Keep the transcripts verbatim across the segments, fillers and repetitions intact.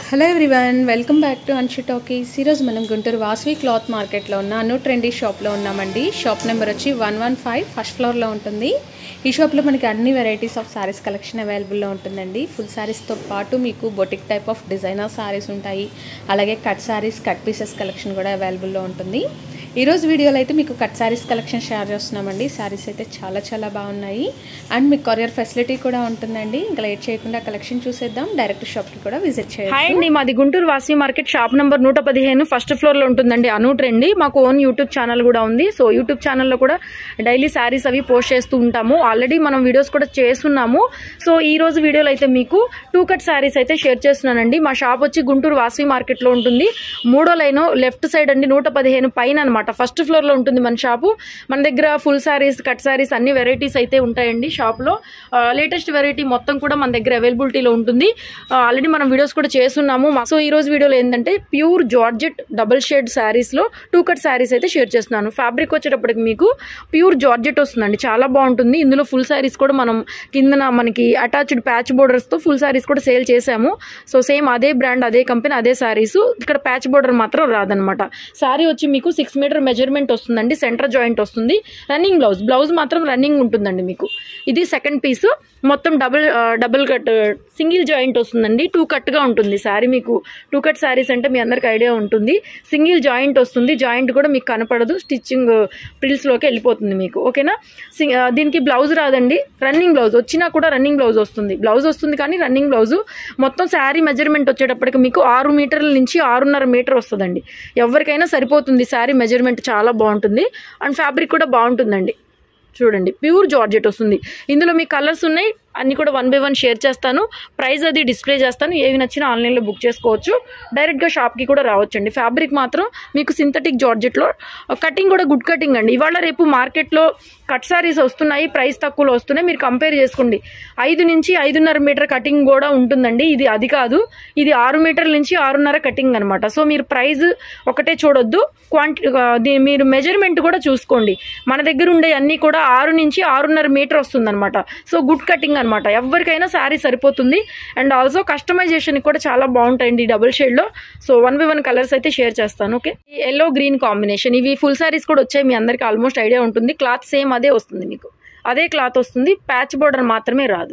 Hello everyone, welcome back to Anshu talkies. ఈరోజు మనం Guntur Vasavi cloth మార్కెట్లో ఉన్న అను ట్రెండీ షాప్లో ఉన్నామండి. షాప్ నెంబర్ వచ్చి వన్ వన్ ఫైవ్ ఫస్ట్ ఫ్లోర్లో ఉంటుంది. ఈ షాప్లో మనకి అన్ని వెరైటీస్ ఆఫ్ శారీస్ కలెక్షన్ అవైలబుల్లో ఉంటుందండి. ఫుల్ శారీస్తో పాటు మీకు boutique type of designer saris ఉంటాయి. అలాగే cut saris, cut pieces collection కూడా అవైలబుల్లో ఉంటుంది. ఈరోజు వీడియోలో అయితే మీకు కట్ శారీస్ కలెక్షన్ షేర్ చేస్తున్నామండి. శారీస్ అయితే చాలా చాలా బాగున్నాయి అండ్ మీకు కొరియర్ ఫెసిలిటీ కూడా ఉంటుందండి. ఇంకా లేట్ చేయకుండా కలెక్షన్ చూసేద్దాం. డైరెక్ట్ షాప్కి కూడా విజిట్ చేయండి. హాయ్ అండి, మాది Guntur Vasavi market shop number నూట పదిహేను ఫస్ట్ ఫ్లోర్లో ఉంటుందండి. అను ట్రెండీ. మాకు ఓన్ యూట్యూబ్ ఛానల్ కూడా ఉంది. సో యూట్యూబ్ ఛానల్లో కూడా డైలీ శారీస్ అవి పోస్ట్ చేస్తూ ఉంటాము. ఆల్రెడీ మనం వీడియోస్ కూడా చేస్తున్నాము. సో ఈ రోజు వీడియోలో అయితే మీకు టూ కట్ శారీస్ అయితే షేర్ చేస్తున్నానండి. మా షాప్ వచ్చి గుంటూరు వాసవి మార్కెట్లో ఉంటుంది. మూడో లైన్ లెఫ్ట్ సైడ్ అండి, నూట పదిహేను పైన అనమాట. ఫస్ట్ ఫ్లోర్ లో ఉంటుంది మన షాపు. మన దగ్గర ఫుల్ శారీస్, కట్ శారీస్ అన్ని వెరైటీస్ అయితే ఉంటాయండి షాప్ లో. లేటెస్ట్ వెరైటీ మొత్తం కూడా మన దగ్గర అవైలబిలిటీలో ఉంటుంది. ఆల్రెడీ మనం వీడియోస్ కూడా చేస్తున్నాము. సో ఈ రోజు వీడియోలో ఏంటంటే pure georgette double shade saris లో టూ కట్ శారీస్ అయితే షేర్ చేస్తున్నాను. ఫ్యాబ్రిక్ వచ్చేటప్పటికి మీకు ప్యూర్ జార్జెట్ వస్తుందండి, చాలా బాగుంటుంది. ఇందులో ఫుల్ శారీస్ కూడా మనం కిందన మనకి అటాచ్డ్ ప్యాచ్ బోర్డర్స్ తో ఫుల్ శారీస్ కూడా సేల్ చేసాము. సో సేమ్ అదే బ్రాండ్, అదే కంపెనీ, అదే శారీస్. ఇక్కడ ప్యాచ్ బోర్డర్ మాత్రం రాదనమాట. శారీ వచ్చి మీకు సిక్స్ మీటర్ మెజర్మెంట్ వస్తుందండి. సెంటర్ జాయింట్ వస్తుంది. రన్నింగ్ బ్లౌజ్ బ్లౌజ్ మాత్రం రన్నింగ్ ఉంటుందండి మీకు. ఇది సెకండ్ పీస్. మొత్తం double double cut single joint వస్తుందండి. టూ కట్ గా ఉంటుంది శారీ. మీకు టూ కట్ శారీస్ అంటే మీ అందరికి ఐడియా ఉంటుంది. సింగిల్ జాయింట్ వస్తుంది. జాయింట్ కూడా మీకు కనపడదు. స్టిచ్చింగ్ ప్రిల్స్ లోకి వెళ్ళిపోతుంది మీకు. ఓకేనా. దీనికి బ్లౌజ్ రాదండి. రన్నింగ్ బ్లౌజ్ వచ్చినా కూడా రన్నింగ్ బ్లౌజ్ వస్తుంది. బ్లౌజ్ వస్తుంది కానీ రన్నింగ్ బ్లౌజ్. మొత్తం శారీ మెజర్మెంట్ వచ్చేటప్పటికి మీకు ఆరు మీటర్ల నుంచి ఆరున్నర మీటర్ వస్తుందండి. ఎవరికైనా సరిపోతుంది. శారీ మెజర్మెంట్ చాలా బాగుంటుంది అండ్ ఫ్యాబ్రిక్ కూడా బాగుంటుందండి. చూడండి, ప్యూర్ జార్జెట్ వస్తుంది. ఇందులో మీ కలర్స్ ఉన్నాయి, అన్ని కూడా వన్ బై వన్ షేర్ చేస్తాను. ప్రైస్ అది డిస్ప్లే చేస్తాను. ఏవి నచ్చినా ఆన్లైన్లో బుక్ చేసుకోవచ్చు. డైరెక్ట్గా షాప్కి కూడా రావచ్చండి. ఫ్యాబ్రిక్ మాత్రం మీకు సింథటిక్ జార్జెట్లో. కటింగ్ కూడా గుడ్ కటింగ్ అండి. ఇవాళ రేపు మార్కెట్లో కట్ శారీస్ వస్తున్నాయి, ప్రైస్ తక్కువలో వస్తున్నాయి. మీరు కంపేర్ చేసుకోండి. ఐదు నుంచి ఐదున్నర మీటర్ కటింగ్ కూడా ఉంటుందండి. ఇది అది కాదు, ఇది ఆరు మీటర్ల నుంచి ఆరున్నర కటింగ్ అనమాట. సో మీరు ప్రైస్ ఒకటే చూడొద్దు, క్వాంటిటీ మీరు మెజర్మెంట్ కూడా చూసుకోండి. మన దగ్గర ఉండే అన్ని కూడా ఆరు నుంచి ఆరున్నర మీటర్ వస్తుంది అనమాట. సో గుడ్ కటింగ్ అనమాట. ఎవరికైనా శారీ సరిపోతుంది. అండ్ ఆల్సో కస్టమైజేషన్ కూడా చాలా బాగుంటాయండి ఈ డబుల్ షేడ్ లో. So one by one colours అయితే షేర్ చేస్తాను. Okay, yellow green combination. ఇవి ఫుల్ శారీస్ కూడా వచ్చాయి, మీ అందరికి ఆల్మోస్ట్ ఐడియా ఉంటుంది. క్లాత్ సేమ్ అదే వస్తుంది మీకు. అదే క్లాత్ వస్తుంది, ప్యాచ్ బోర్డర్ మాత్రమే రాదు.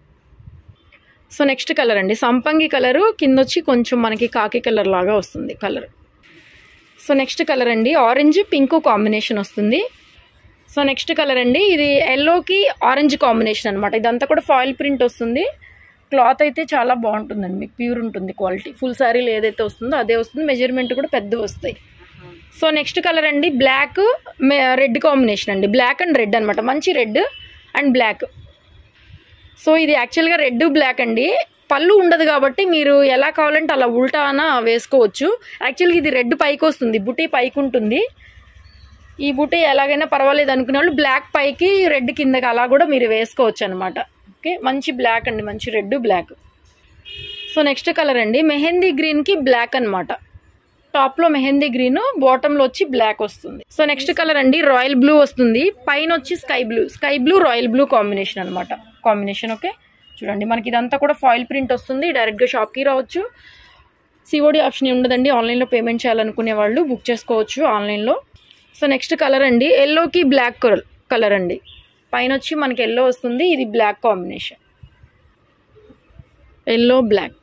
సో నెక్స్ట్ కలర్ అండి, సంపంగి కలరు. కింద వచ్చి కొంచెం మనకి కాకి కలర్ లాగా వస్తుంది కలర్. సో నెక్స్ట్ కలర్ అండి, ఆరెంజ్ పింక్ కాంబినేషన్ వస్తుంది. సో నెక్స్ట్ కలర్ అండి, ఇది ఎల్లోకి ఆరెంజ్ కాంబినేషన్ అనమాట. ఇదంతా కూడా ఫాయిల్ ప్రింట్ వస్తుంది. క్లాత్ అయితే చాలా బాగుంటుందండి, మీకు ప్యూర్ ఉంటుంది క్వాలిటీ. ఫుల్ శారీలో ఏదైతే వస్తుందో అదే వస్తుంది. మెజర్మెంట్ కూడా పెద్ద వస్తాయి. సో నెక్స్ట్ కలర్ అండి, బ్లాక్ రెడ్ కాంబినేషన్ అండి. బ్లాక్ అండ్ రెడ్ అనమాట, మంచి రెడ్ అండ్ బ్లాక్. సో ఇది యాక్చువల్గా రెడ్ బ్లాక్ అండి. పళ్ళు ఉండదు కాబట్టి మీరు ఎలా కావాలంటే అలా ఉల్టాన వేసుకోవచ్చు. యాక్చువల్గా ఇది రెడ్ పైకి వస్తుంది, బుటీ పైకి ఉంటుంది. ఈ బుటీ ఎలాగైనా పర్వాలేదు అనుకునే వాళ్ళు బ్లాక్ పైకి రెడ్ కిందకి అలా కూడా మీరు వేసుకోవచ్చు అనమాట. ఓకే, మంచి బ్లాక్ అండి, మంచి red black. So next colour అండి, మెహందీ గ్రీన్కి బ్లాక్ అనమాట. టాప్లో మెహందీ గ్రీన్, బాటంలో వచ్చి బ్లాక్ వస్తుంది. సో నెక్స్ట్ కలర్ అండి, రాయల్ బ్లూ వస్తుంది. పైన వచ్చి sky blue, sky blue royal blue combination అనమాట. Combination okay. చూడండి, మనకి ఇదంతా కూడా ఫాయిల్ ప్రింట్ వస్తుంది. డైరెక్ట్గా షాప్కి రావచ్చు. సిఓడి ఆప్షన్ ఉండదండి. ఆన్లైన్లో పేమెంట్ చేయాలనుకునే వాళ్ళు బుక్ చేసుకోవచ్చు ఆన్లైన్లో. సో నెక్స్ట్ కలర్ అండి, ఎల్లోకి బ్లాక్ కలర్ అండి. పైన వచ్చి మనకి ఎల్లో వస్తుంది. ఇది black combination, yellow black.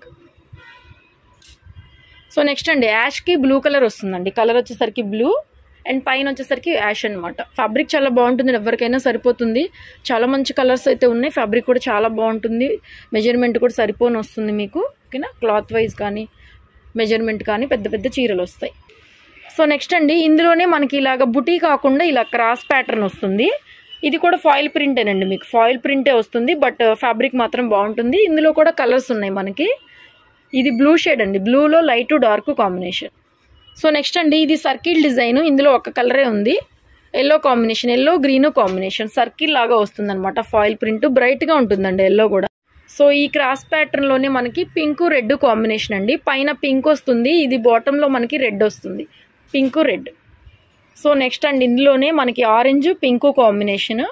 So next అండి, యాష్కి బ్లూ కలర్ వస్తుందండి. కలర్ వచ్చేసరికి బ్లూ అండ్ పైన వచ్చేసరికి యాష్ అనమాట. ఫ్యాబ్రిక్ చాలా బాగుంటుంది, ఎవరికైనా సరిపోతుంది. చాలా మంచి కలర్స్ అయితే ఉన్నాయి. ఫ్యాబ్రిక్ కూడా చాలా బాగుంటుంది. మెజర్మెంట్ కూడా సరిపోని వస్తుంది మీకు. ఓకేనా, క్లాత్ వైజ్ కానీ మెజర్మెంట్ కానీ పెద్ద పెద్ద చీరలు వస్తాయి. సో నెక్స్ట్ అండి, ఇందులోనే మనకి ఇలాగ బుటీ కాకుండా ఇలా క్రాస్ ప్యాటర్న్ వస్తుంది. ఇది కూడా ఫాయిల్ ప్రింటేనండి, మీకు ఫాయిల్ ప్రింటే వస్తుంది. బట్ ఫ్యాబ్రిక్ మాత్రం బాగుంటుంది. ఇందులో కూడా కలర్స్ ఉన్నాయి మనకి. ఇది బ్లూ షేడ్ అండి, బ్లూలో light dark combination. So next అండి, ఇది సర్కిల్ డిజైన్. ఇందులో ఒక కలరే ఉంది, yellow combination. Yellow green combination circle లాగా వస్తుంది అనమాట. ఫాయిల్ ప్రింట్ బ్రైట్గా ఉంటుందండి ఎల్లో కూడా. సో ఈ క్రాస్ ప్యాటర్న్లోనే మనకి పింక్ రెడ్ కాంబినేషన్ అండి. పైన పింక్ వస్తుంది, ఇది బాటంలో మనకి రెడ్ వస్తుంది, పింక్ రెడ్. సో నెక్స్ట్ అండి, ఇందులోనే మనకి orange pink combination.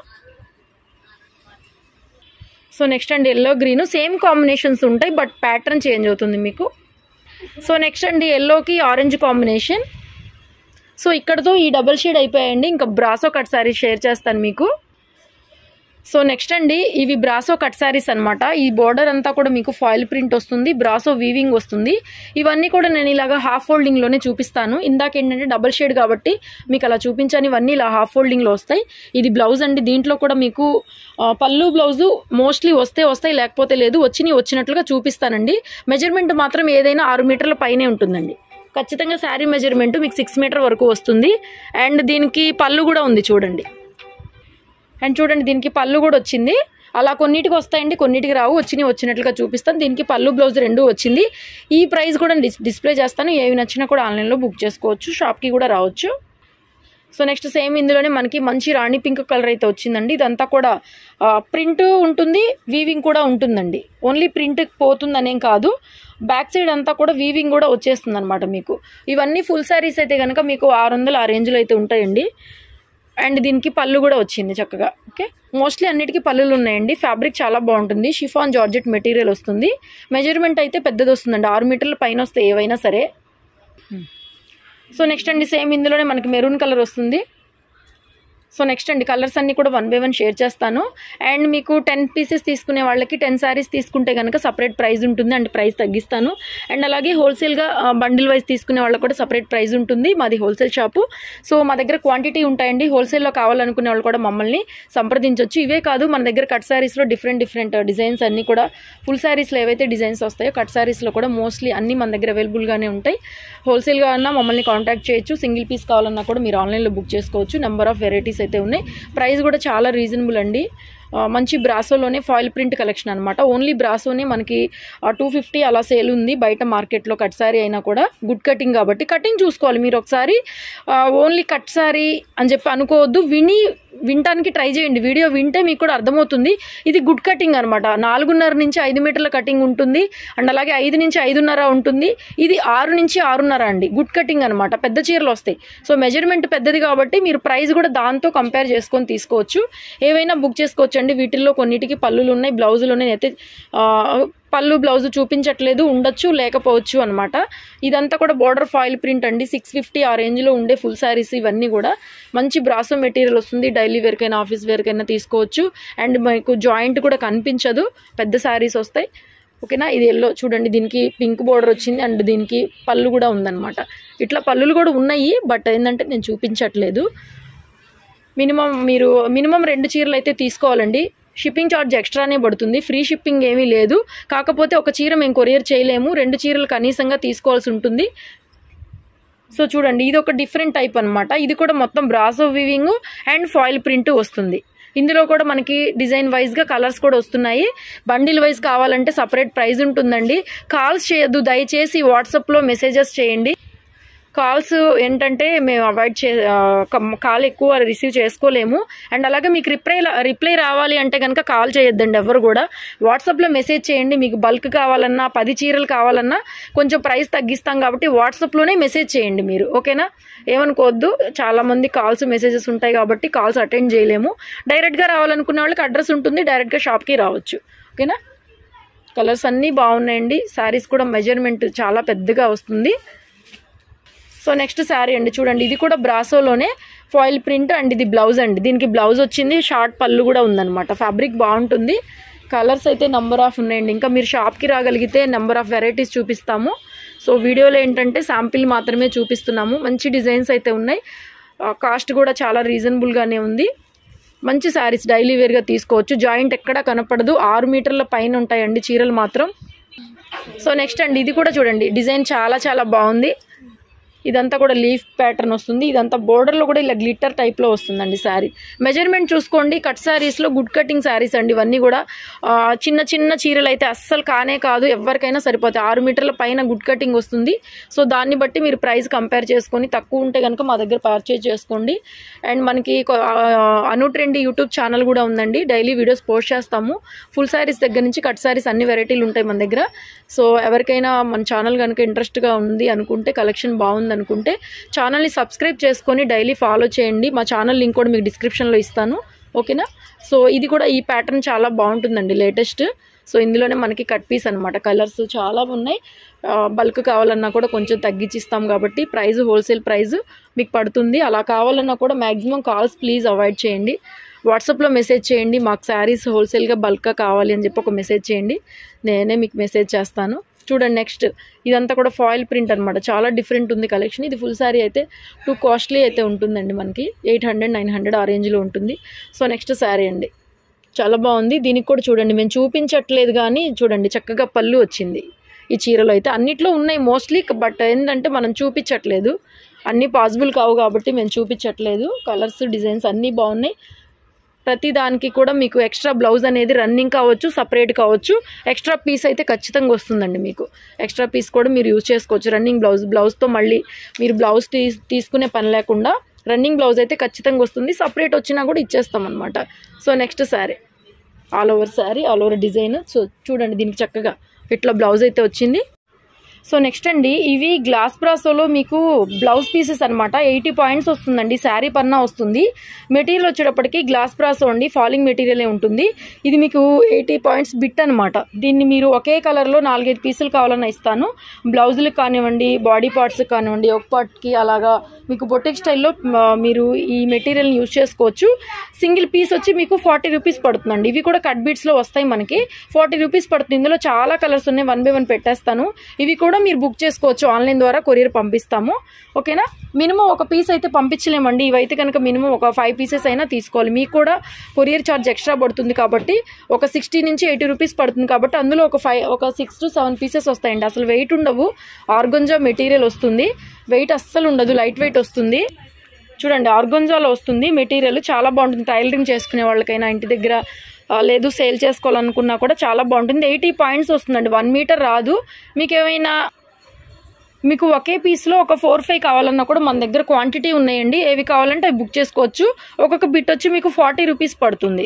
So next అండి, ఎల్లో గ్రీన్ సేమ్ కాంబినేషన్స్ ఉంటాయి, బట్ ప్యాటర్న్ చేంజ్ అవుతుంది మీకు. సో నెక్స్ట్ అండి ఎల్లోకి ఆరెంజ్ కాంబినేషన్. సో ఇక్కడతో ఈ డబల్ షేడ్ అయిపోయాయండి. ఇంకా బ్రాసో కట్ శారీ షేర్ చేస్తాను మీకు. సో నెక్స్ట్ అండి ఇవి బ్రాసో కట్ శారీస్ అనమాట. ఈ బోర్డర్ అంతా కూడా మీకు ఫాయిల్ ప్రింట్ వస్తుంది, బ్రాసో వీవింగ్ వస్తుంది. ఇవన్నీ కూడా నేను ఇలాగా హాఫ్ ఫోల్డింగ్లోనే చూపిస్తాను. ఇందాక ఏంటంటే డబల్ షేడ్ కాబట్టి మీకు అలా చూపించాను. ఇవన్నీ ఇలా హాఫ్ ఫోల్డింగ్లో వస్తాయి. ఇది బ్లౌజ్ అండి. దీంట్లో కూడా మీకు పళ్ళు బ్లౌజు మోస్ట్లీ వస్తే వస్తాయి, లేకపోతే లేదు. వచ్చినవి వచ్చినట్లుగా చూపిస్తానండి. మెజర్మెంట్ మాత్రం ఏదైనా ఆరు మీటర్ల పైనే ఉంటుందండి. ఖచ్చితంగా శారీ మెజర్మెంట్ మీకు సిక్స్ మీటర్ వరకు వస్తుంది. అండ్ దీనికి పళ్ళు కూడా ఉంది చూడండి. అండ్ చూడండి దీనికి పళ్ళు కూడా వచ్చింది. అలా కొన్నిటికి వస్తాయండి, కొన్నిటికి రావు. వచ్చినవి వచ్చినట్లుగా చూపిస్తాను. దీనికి పళ్ళు బ్లౌజ్ రెండు వచ్చింది. ఈ ప్రైస్ కూడా డిస్ డిస్ప్లే చేస్తాను. ఏవి నచ్చినా కూడా ఆన్లైన్లో బుక్ చేసుకోవచ్చు, షాప్కి కూడా రావచ్చు. సో నెక్స్ట్ సేమ్ ఇందులోనే మనకి మంచి రాణి పింక్ కలర్ అయితే వచ్చిందండి. ఇదంతా కూడా ప్రింట్ ఉంటుంది, వీవింగ్ కూడా ఉంటుందండి. ఓన్లీ ప్రింట్ పోతుందనేం కాదు, బ్యాక్ సైడ్ అంతా కూడా వీవింగ్ కూడా వచ్చేస్తుంది అనమాట మీకు. ఇవన్నీ ఫుల్ శారీస్ అయితే కనుక మీకు ఆరు వందలు ఆ రేంజ్లో అయితే ఉంటాయండి. అండ్ దీనికి పళ్ళు కూడా వచ్చింది చక్కగా. ఓకే, మోస్ట్లీ అన్నిటికీ పళ్ళులు ఉన్నాయండి. ఫ్యాబ్రిక్ చాలా బాగుంటుంది, షిఫాన్ జార్జెట్ మెటీరియల్ వస్తుంది. మెజర్మెంట్ అయితే పెద్దది వస్తుందండి, ఆరు మీటర్ల పైన వస్తాయి ఏవైనా సరే. సో నెక్స్ట్ అండి సేమ్ ఇందులోనే మనకి మెరూన్ కలర్ వస్తుంది. సో నెక్స్ట్ అండి కలర్స్ అన్నీ కూడా వన్ బై వన్ షేర్ చేస్తాను. అండ్ మీకు టెన్ పీసెస్ తీసుకునే వాళ్ళకి టెన్ శారీస్ తీసుకుంటే కనుక సపరేట్ ప్రైస్ ఉంటుంది, అండ్ ప్రైస్ తగ్గిస్తాను. అండ్ అలాగే హోల్సేల్గా బండిల్ వైజ్ తీసుకునే వాళ్ళకి కూడా సపరేట్ ప్రైస్ ఉంటుంది. మాది హోల్సేల్ షాపు. సో మా దగ్గర క్వాంటిటీ ఉంటాయండి. హోల్సేల్లో కావాలనుకునే వాళ్ళు కూడా మమ్మల్ని సంప్రదించవచ్చు. ఇవే కాదు, మన దగ్గర కట్ శారీస్లో డిఫరెంట్ డిఫరెంట్ డిజైన్స్ అన్నీ కూడా, ఫుల్ శారీస్లో ఏవైతే డిజైన్స్ వస్తాయో కట్ శారీస్లో కూడా మోస్ట్లీ అన్నీ మన దగ్గర అవైలబుల్గానే ఉంటాయి. హోల్సేల్గా అన్నా మమ్మల్ని కాంటాక్ట్ చేయొచ్చు. సింగిల్ పీస్ కావాలన్నా కూడా మీరు ఆన్లైన్లో బుక్ చేసుకోవచ్చు. నెంబర్ ఆఫ్ వెరైటీస్ అయితే ఉన్నాయి. ప్రైస్ కూడా చాలా రీజనబుల్ అండి. మంచి బ్రాసోలోనే ఫాయిల్ ప్రింట్ కలెక్షన్ అనమాట. ఓన్లీ బ్రాసోనే మనకి టూ ఫిఫ్టీ అలా సేల్ ఉంది బయట మార్కెట్లో. కట్ శారీ అయినా కూడా గుడ్ కటింగ్ కాబట్టి కటింగ్ చూసుకోవాలి మీరు ఒకసారి. ఓన్లీ కట్ శారీ అని చెప్పి అనుకోవద్దు, విని వినటానికి ట్రై చేయండి. వీడియో వింటే మీకు కూడా అర్థమవుతుంది. ఇది గుడ్ కటింగ్ అనమాట. నాలుగున్నర నుంచి ఐదు మీటర్ల కటింగ్ ఉంటుంది. అండ్ అలాగే ఐదు నుంచి ఐదున్నర ఉంటుంది. ఇది ఆరు నుంచి ఆరున్నర అండి. గుడ్ కటింగ్ అనమాట. పెద్ద చీరలు వస్తాయి. సో మెజర్మెంట్ పెద్దది కాబట్టి మీరు ప్రైస్ కూడా దాంతో కంపేర్ చేసుకొని తీసుకోవచ్చు. ఏవైనా బుక్ చేసుకోవచ్చు అండి. వీటిల్లో కొన్నిటికి పళ్ళులు ఉన్నాయి, బ్లౌజులు ఉన్నాయి. అయితే పళ్ళు బ్లౌజ్ చూపించట్లేదు, ఉండొచ్చు లేకపోవచ్చు అనమాట. ఇదంతా కూడా బార్డర్ ఫాయిల్ ప్రింట్ అండి. సిక్స్ ఫిఫ్టీ ఆ రేంజ్లో ఉండే ఫుల్ శారీస్ ఇవన్నీ కూడా. మంచి బ్రాసో మెటీరియల్ వస్తుంది. డైలీ వేర్కైనా ఆఫీస్ వేర్కైనా తీసుకోవచ్చు. అండ్ మీకు జాయింట్ కూడా కనిపించదు, పెద్ద శారీస్ వస్తాయి. ఓకేనా, ఇది ఎల్లో చూడండి, దీనికి పింక్ బార్డర్ వచ్చింది. అండ్ దీనికి పళ్ళు కూడా ఉందన్నమాట. ఇట్లా పళ్ళులు కూడా ఉన్నాయి, బట్ ఏంటంటే నేను చూపించట్లేదు. మినిమం మీరు మినిమం రెండు చీరలు అయితే తీసుకోవాలండి. షిప్పింగ్ ఛార్జ్ ఎక్స్ట్రానే పడుతుంది, ఫ్రీ షిప్పింగ్ ఏమీ లేదు. కాకపోతే ఒక చీర మేము కొరియర్ చేయలేము, రెండు చీరలు కనీసంగా తీసుకోవాల్సి ఉంటుంది. సో చూడండి, ఇది ఒక డిఫరెంట్ టైప్ అనమాట. ఇది కూడా మొత్తం brasso weaving and foil print వస్తుంది. ఇందులో కూడా మనకి డిజైన్ వైజ్గా కలర్స్ కూడా వస్తున్నాయి. బండిల్ వైజ్ కావాలంటే సపరేట్ ప్రైస్ ఉంటుందండి. కాల్స్ చేయొద్దు దయచేసి, వాట్సాప్లో మెసేజెస్ చేయండి. కాల్స్ ఏంటంటే మేము అవాయిడ్ చే కాల్ ఎక్కువ రిసీవ్ చేసుకోలేము. అండ్ అలాగే మీకు రిప్లై రిప్లై రావాలి అంటే కనుక కాల్ చేయొద్దండి ఎవరు కూడా. వాట్సాప్లో మెసేజ్ చేయండి. మీకు బల్క్ కావాలన్నా, పది చీరలు కావాలన్నా కొంచెం ప్రైస్ తగ్గిస్తాం కాబట్టి వాట్సాప్లోనే మెసేజ్ చేయండి మీరు. ఓకేనా, ఏమనుకోవద్దు. చాలామంది కాల్స్ మెసేజెస్ ఉంటాయి కాబట్టి కాల్స్ అటెండ్ చేయలేము. డైరెక్ట్గా రావాలనుకునే వాళ్ళకి అడ్రస్ ఉంటుంది, డైరెక్ట్గా షాప్కి రావచ్చు. ఓకేనా, కలర్స్ అన్నీ బాగున్నాయండి. శారీస్ కూడా మెజర్మెంట్ చాలా పెద్దగా వస్తుంది. సో నెక్స్ట్ శారీ అండి చూడండి, ఇది కూడా బ్రాసోలోనే ఫాయిల్ ప్రింట్. అండ్ ఇది బ్లౌజ్ అండి. దీనికి బ్లౌజ్ వచ్చింది, షార్ట్ పళ్ళు కూడా ఉందన్నమాట. ఫ్యాబ్రిక్ బాగుంటుంది. కలర్స్ అయితే నెంబర్ ఆఫ్ ఉన్నాయండి. ఇంకా మీరు షాప్కి రాగలిగితే నెంబర్ ఆఫ్ వెరైటీస్ చూపిస్తాము. సో వీడియోలో ఏంటంటే శాంపిల్ మాత్రమే చూపిస్తున్నాము. మంచి డిజైన్స్ అయితే ఉన్నాయి. కాస్ట్ కూడా చాలా రీజనబుల్గానే ఉంది. మంచి శారీస్ డైలీ వేర్గా తీసుకోవచ్చు. జాయింట్ ఎక్కడా కనపడదు. ఆరు మీటర్ల పైన ఉంటాయండి చీరలు మాత్రం. సో నెక్స్ట్ అండి ఇది కూడా చూడండి, డిజైన్ చాలా చాలా బాగుంది. ఇదంతా కూడా లీఫ్ ప్యాటర్న్ వస్తుంది. ఇదంతా బోర్డర్లో కూడా ఇలా గ్లిట్టర్ టైప్లో వస్తుందండి శారీ. మెజర్మెంట్ చూసుకోండి. కట్ శారీస్లో గుడ్ కటింగ్ శారీస్ అండి ఇవన్నీ కూడా. చిన్న చిన్న చీరలు అయితే అస్సలు కానే కాదు, ఎవరికైనా సరిపోతాయి. ఆరు మీటర్ల పైన గుడ్ కటింగ్ వస్తుంది. సో దాన్ని బట్టి మీరు ప్రైస్ కంపేర్ చేసుకొని, తక్కువ ఉంటే కనుక మా దగ్గర పర్చేజ్ చేసుకోండి. అండ్ మనకి అను ట్రెండీ యూట్యూబ్ ఛానల్ కూడా ఉందండి. డైలీ వీడియోస్ పోస్ట్ చేస్తాము. ఫుల్ శారీస్ దగ్గర నుంచి కట్ శారీస్ అన్ని వెరైటీలు ఉంటాయి మన దగ్గర. సో ఎవరికైనా మన ఛానల్ కనుక ఇంట్రెస్ట్గా ఉంది అనుకుంటే, కలెక్షన్ బాగుంది అనుకుంటే ఛానల్ని సబ్స్క్రైబ్ చేసుకొని డైలీ ఫాలో చేయండి. మా ఛానల్ లింక్ కూడా మీకు డిస్క్రిప్షన్లో ఇస్తాను. ఓకేనా, సో ఇది కూడా ఈ ప్యాటర్న్ చాలా బాగుంటుందండి, లేటెస్ట్. సో ఇందులోనే మనకి కట్ పీస్ అనమాట. కలర్స్ చాలా ఉన్నాయి. బల్క్ కావాలన్నా కూడా కొంచెం తగ్గించిస్తాం కాబట్టి ప్రైస్ హోల్సేల్ ప్రైస్ మీకు పడుతుంది. అలా కావాలన్నా కూడా మ్యాక్సిమం కాల్స్ ప్లీజ్ అవాయిడ్ చేయండి. వాట్సాప్లో మెసేజ్ చేయండి, మాకు శారీస్ హోల్సేల్గా బల్క్గా కావాలి అని చెప్పి ఒక మెసేజ్ చేయండి, నేనే మీకు మెసేజ్ చేస్తాను. చూడండి నెక్స్ట్ ఇదంతా కూడా ఫాయిల్ ప్రింట్ అనమాట, చాలా డిఫరెంట్ ఉంది కలెక్షన్. ఇది ఫుల్ శారీ అయితే టూ కాస్ట్లీ అయితే ఉంటుందండి, మనకి ఎయిట్ హండ్రెడ్ నైన్ హండ్రెడ్ ఆ రేంజ్లో ఉంటుంది. సో నెక్స్ట్ శారీ అండి, చాలా బాగుంది. దీనికి కూడా చూడండి మేము చూపించట్లేదు కానీ చూడండి చక్కగా పళ్ళు వచ్చింది ఈ చీరలో అయితే. అన్నిట్లో ఉన్నాయి మోస్ట్లీ, బట్ ఏంటంటే మనం చూపించట్లేదు, అన్నీ పాసిబుల్ కావు కాబట్టి మేము చూపించట్లేదు. కలర్స్ డిజైన్స్ అన్నీ బాగున్నాయి. ప్రతి దానికి కూడా మీకు ఎక్స్ట్రా బ్లౌజ్ అనేది రన్నింగ్ కావచ్చు, సపరేట్ కావచ్చు, ఎక్స్ట్రా పీస్ అయితే ఖచ్చితంగా వస్తుందండి. మీకు ఎక్స్ట్రా పీస్ కూడా మీరు యూజ్ చేసుకోవచ్చు. రన్నింగ్ బ్లౌజ్ బ్లౌజ్తో మళ్ళీ మీరు బ్లౌజ్ తీ తీసుకునే పని లేకుండా రన్నింగ్ బ్లౌజ్ అయితే ఖచ్చితంగా వస్తుంది. సపరేట్ వచ్చినా కూడా ఇచ్చేస్తాం అనమాట. So next sari all over sari, all over design. So చూడండి దీనికి చక్కగా ఇట్లా బ్లౌజ్ అయితే వచ్చింది. సో నెక్స్ట్ అండి, ఇవి గ్లాస్ బ్రాసోలో మీకు బ్లౌజ్ పీసెస్ అనమాట. ఎయిటీ పాయింట్స్ వస్తుందండి, శారీ పన్నా వస్తుంది. మెటీరియల్ వచ్చేటప్పటికి గ్లాస్ బ్రాసో అండి, ఫాలింగ్ మెటీరియలే ఉంటుంది. ఇది మీకు ఎయిటీ పాయింట్స్ బిట్ అనమాట. దీన్ని మీరు ఒకే కలర్లో నాలుగైదు పీసులు కావాలన్నా ఇస్తాను. బ్లౌజులకు కానివ్వండి, బాడీ పార్ట్స్కి కానివ్వండి, ఒక పార్ట్కి అలాగా మీకు బొటిక్ స్టైల్లో మీరు ఈ మెటీరియల్ని యూజ్ చేసుకోవచ్చు. సింగిల్ పీస్ వచ్చి మీకు ఫార్టీ రూపీస్ పడుతుందండి. ఇవి కూడా కట్ బీట్స్లో వస్తాయి మనకి, ఫార్టీ రూపీస్ పడుతుంది. ఇందులో చాలా కలర్స్ ఉన్నాయి, వన్ బై వన్ పెట్టేస్తాను. ఇవి కూడా మీరు బుక్ చేసుకోవచ్చు, ఆన్లైన్ ద్వారా కొరియర్ పంపిస్తాము. ఓకేనా, మినిమం ఒక పీస్ అయితే పంపించలేమండి. ఇవైతే కనుక మినిమం ఒక ఫైవ్ పీసెస్ అయినా తీసుకోవాలి. మీకు కూడా కొరియర్ ఛార్జ్ ఎక్స్ట్రా పడుతుంది కాబట్టి ఒక సిక్స్టీ నుంచి ఎయిటీ రూపీస్ పడుతుంది కాబట్టి అందులో ఒక ఫైవ్ ఒక సిక్స్ టు సెవెన్ పీసెస్ వస్తాయండి. అసలు వెయిట్ ఉండవు, ఆర్గంజా మెటీరియల్ వస్తుంది, వెయిట్ అస్సలు ఉండదు, లైట్ వెయిట్ వస్తుంది. చూడండి ఆర్గంజాలో వస్తుంది మెటీరియల్, చాలా బాగుంటుంది. టైలరింగ్ చేసుకునే వాళ్ళకైనా, ఇంటి దగ్గర లేదు సేల్ చేసుకోవాలనుకున్నా కూడా చాలా బాగుంటుంది. ఎయిటీ పాయింట్స్ వస్తుందండి, వన్ మీటర్ రాదు. మీకు ఏమైనా మీకు ఒకే పీస్లో ఒక ఫోర్ ఫైవ్ కావాలన్నా కూడా మన దగ్గర క్వాంటిటీ ఉన్నాయండి. ఏవి కావాలంటే అవి బుక్ చేసుకోవచ్చు. ఒక్కొక్క బిట్ వచ్చి మీకు ఫార్టీ రూపీస్ పడుతుంది.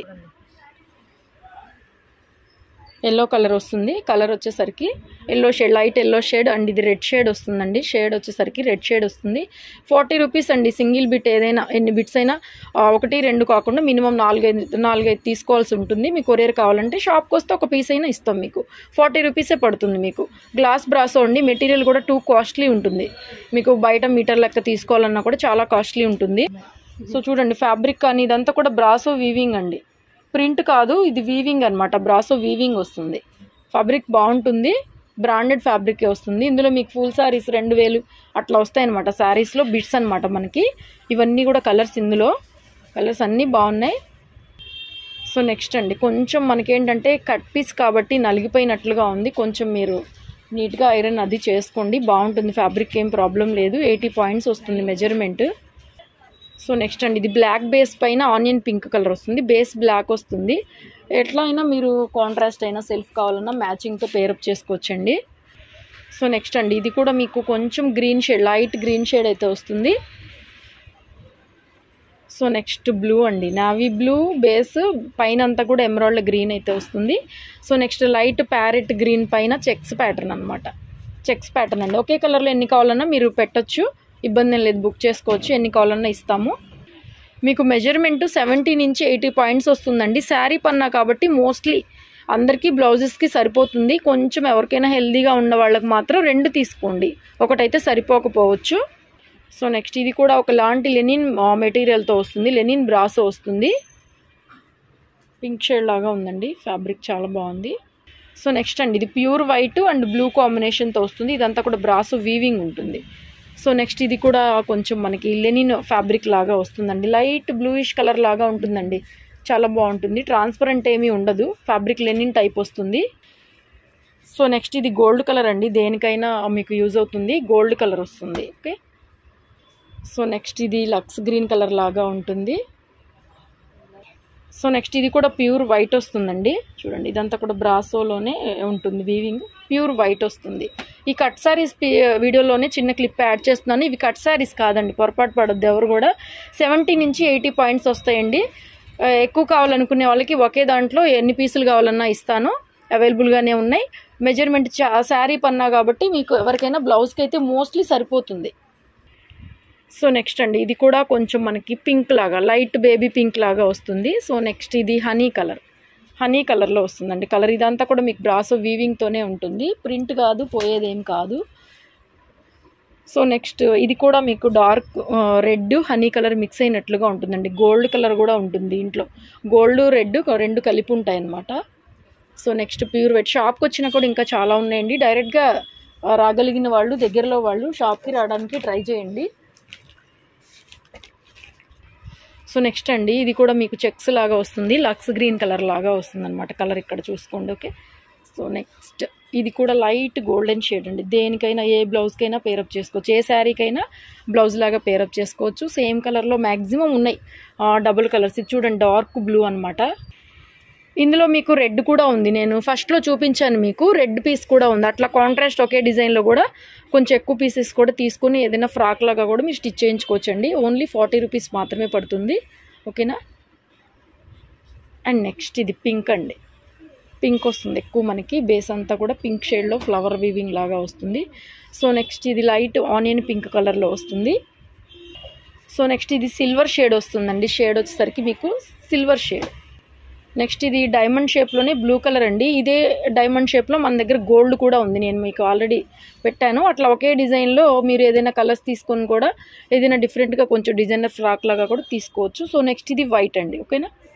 ఎల్లో కలర్ వస్తుంది, కలర్ వచ్చేసరికి yellow shade, light yellow shade and ఇది రెడ్ షేడ్ వస్తుందండి. షేడ్ వచ్చేసరికి రెడ్ షేడ్ వస్తుంది. ఫార్టీ రూపీస్ అండి సింగిల్ బిట్. ఏదైనా ఎన్ని బిట్స్ అయినా ఒకటి రెండు కాకుండా మినిమం నాలుగైదు నాలుగైదు తీసుకోవాల్సి ఉంటుంది. మీకు కొరియర్ కావాలంటే షాప్కి వస్తే ఒక పీస్ అయినా ఇస్తాం. మీకు ఫార్టీ రూపీసే పడుతుంది. మీకు గ్లాస్ బ్రాసో అండి, మెటీరియల్ కూడా టూ కాస్ట్లీ ఉంటుంది. మీకు బయట మీటర్ లెక్క తీసుకోవాలన్నా కూడా చాలా కాస్ట్లీ ఉంటుంది. సో చూడండి ఫ్యాబ్రిక్ కానీ ఇదంతా కూడా బ్రాసో వీవింగ్ అండి, ప్రింట్ కాదు, ఇది వీవింగ్ అనమాట. బ్రాసో వీవింగ్ వస్తుంది. ఫ్యాబ్రిక్ బాగుంటుంది, బ్రాండెడ్ ఫ్యాబ్రికే వస్తుంది. ఇందులో మీకు ఫుల్ శారీస్ రెండు వేలు అట్లా వస్తాయి అనమాట. శారీస్లో బిట్స్ అనమాట మనకి. ఇవన్నీ కూడా కలర్స్, ఇందులో కలర్స్ అన్నీ బాగున్నాయి. సో నెక్స్ట్ అండి, కొంచెం మనకేంటంటే కట్ పీస్ కాబట్టి నలిగిపోయినట్లుగా ఉంది. కొంచెం మీరు నీట్గా ఐరన్ అది చేసుకోండి, బాగుంటుంది. ఫ్యాబ్రిక్ ఏం ప్రాబ్లం లేదు. ఎయిటీ పాయింట్స్ వస్తుంది మెజర్మెంట్. సో నెక్స్ట్ అండి, ఇది బ్లాక్ బేస్ పైన ఆనియన్ పింక్ కలర్ వస్తుంది. బేస్ బ్లాక్ వస్తుంది. ఎట్లా అయినా మీరు కాంట్రాస్ట్ అయినా సెల్ఫ్ కావాలన్నా మ్యాచింగ్తో పేరప్ చేసుకోవచ్చండి. సో నెక్స్ట్ అండి, ఇది కూడా మీకు కొంచెం green shade, light green shade అయితే వస్తుంది. సో నెక్స్ట్ బ్లూ అండి, నావీ బ్లూ బేస్ పైన అంతా కూడా ఎమరాల్డ్ గ్రీన్ అయితే వస్తుంది. So next light parrot green పైన చెక్స్ ప్యాటర్న్ అనమాట. చెక్స్ ప్యాటర్న్ అండి, ఒకే కలర్లో ఎన్ని కావాలన్నా మీరు పెట్టచ్చు, ఇబ్బంది లేదు, బుక్ చేసుకోవచ్చు. ఎన్ని కావాలన్నా ఇస్తాము. మీకు మెజర్మెంట్ సెవెంటీ నుంచి ఎయిటీ పాయింట్స్ వస్తుందండి. శారీ పన్నా కాబట్టి మోస్ట్లీ అందరికీ బ్లౌజెస్కి సరిపోతుంది. కొంచెం ఎవరికైనా హెల్దీగా ఉన్న వాళ్ళకి మాత్రం రెండు తీసుకోండి, ఒకటైతే సరిపోకపోవచ్చు. సో నెక్స్ట్ ఇది కూడా ఒకలాంటి లెనిన్ మెటీరియల్తో వస్తుంది. లెనిన్ బ్రాసో వస్తుంది. పింక్ షేడ్ లాగా ఉందండి, ఫ్యాబ్రిక్ చాలా బాగుంది. సో నెక్స్ట్ అండి, ఇది ప్యూర్ వైట్ అండ్ బ్లూ కాంబినేషన్తో వస్తుంది. ఇదంతా కూడా బ్రాసో వీవింగ్ ఉంటుంది. సో నెక్స్ట్ ఇది కూడా కొంచెం మనకి లెనిన్ ఫ్యాబ్రిక్ లాగా వస్తుందండి. లైట్ బ్లూయిష్ కలర్ లాగా ఉంటుందండి, చాలా బాగుంటుంది. ట్రాన్స్పరెంట్ ఏమీ ఉండదు, ఫ్యాబ్రిక్ లెనిన్ టైప్ వస్తుంది. సో నెక్స్ట్ ఇది గోల్డ్ కలర్ అండి, దేనికైనా మీకు యూజ్ అవుతుంది. గోల్డ్ కలర్ వస్తుంది. ఓకే, సో నెక్స్ట్ ఇది లక్స్ గ్రీన్ కలర్ లాగా ఉంటుంది. సో నెక్స్ట్ ఇది కూడా ప్యూర్ వైట్ వస్తుందండి. చూడండి ఇదంతా కూడా బ్రాసోలోనే ఉంటుంది వీవింగ్, ప్యూర్ వైట్ వస్తుంది. ఈ కట్ శారీస్ వీడియోలోనే చిన్న క్లిప్ యాడ్ చేస్తున్నాను. ఇవి కట్ శారీస్ కాదండి, పొరపాటు పడొద్దు ఎవరు కూడా. సెవెంటీ నుంచి ఎయిటీ పాయింట్స్ వస్తాయండి. ఎక్కువ కావాలనుకునే వాళ్ళకి ఒకే దాంట్లో ఎన్ని పీసులు కావాలన్నా ఇస్తాను, అవైలబుల్గానే ఉన్నాయి. మెజర్మెంట్ శారీ పన్నా కాబట్టి మీకు ఎవరికైనా బ్లౌజ్కి అయితే మోస్ట్లీ సరిపోతుంది. సో నెక్స్ట్ అండి, ఇది కూడా కొంచెం మనకి పింక్ లాగా, లైట్ బేబీ పింక్ లాగా వస్తుంది. సో నెక్స్ట్ ఇది హనీ కలర్, హనీ కలర్లో వస్తుందండి. కలర్ ఇదంతా కూడా మీకు బ్రాసో వీవింగ్తోనే ఉంటుంది, ప్రింట్ కాదు, పోయేదేం కాదు. సో నెక్స్ట్ ఇది కూడా మీకు dark red honey colour mix అయినట్లుగా ఉంటుందండి. గోల్డ్ కలర్ కూడా ఉంటుంది దీంట్లో, గోల్డ్ రెడ్ రెండు కలిపి ఉంటాయి అన్నమాట. So next pure white. షాప్కి వచ్చినా కూడా ఇంకా చాలా ఉన్నాయండి. డైరెక్ట్గా రాగలిగిన వాళ్ళు, దగ్గరలో వాళ్ళు షాప్కి రావడానికి ట్రై చేయండి. సో నెక్స్ట్ అండి ఇది కూడా మీకు చెక్స్ లాగా వస్తుంది, లక్స్ గ్రీన్ కలర్ లాగా వస్తుంది అనమాట. కలర్ ఇక్కడ చూసుకోండి. ఓకే, సో నెక్స్ట్ ఇది కూడా లైట్ గోల్డెన్ షేడ్ అండి. దేనికైనా ఏ బ్లౌజ్కైనా పేరప్ చేసుకోవచ్చు, ఏ శారీకైనా బ్లౌజ్ లాగా పేరప్ చేసుకోవచ్చు. సేమ్ కలర్లో మ్యాక్సిమం ఉన్నాయి డబుల్ కలర్స్. ఇది చూడండి డార్క్ బ్లూ అనమాట. ఇందులో మీకు రెడ్ కూడా ఉంది, నేను ఫస్ట్లో చూపించాను మీకు రెడ్ పీస్ కూడా ఉంది. అట్లా కాంట్రాస్ట్ ఒకే డిజైన్లో కూడా కొంచెం ఎక్కువ పీసెస్ కూడా తీసుకుని ఏదైనా ఫ్రాక్ లాగా కూడా మీరు స్టిచ్ చేయించుకోవచ్చండి. ఓన్లీ ఫార్టీ రూపీస్ మాత్రమే పడుతుంది. ఓకేనా. అండ్ నెక్స్ట్ ఇది పింక్ అండి. పింక్ వస్తుంది ఎక్కువ మనకి, బేస్ అంతా కూడా పింక్ షేడ్లో ఫ్లవర్ వీవింగ్ లాగా వస్తుంది. సో నెక్స్ట్ ఇది లైట్ ఆనియన్ పింక్ కలర్లో వస్తుంది. సో నెక్స్ట్ ఇది సిల్వర్ షేడ్ వస్తుందండి. షేడ్ వచ్చేసరికి మీకు సిల్వర్ షేడ్. నెక్స్ట్ ఇది డైమండ్ షేప్లోనే బ్లూ కలర్ అండి. ఇదే డైమండ్ షేప్లో మన దగ్గర గోల్డ్ కూడా ఉంది, నేను మీకు ఆల్రెడీ పెట్టాను. అట్లా ఒకే డిజైన్లో మీరు ఏదైనా కలర్స్ తీసుకొని కూడా ఏదైనా డిఫరెంట్గా కొంచెం డిజైనర్ ఫ్రాక్ లాగా కూడా తీసుకోవచ్చు. సో నెక్స్ట్ ఇది వైట్ అండి. ఓకేనా.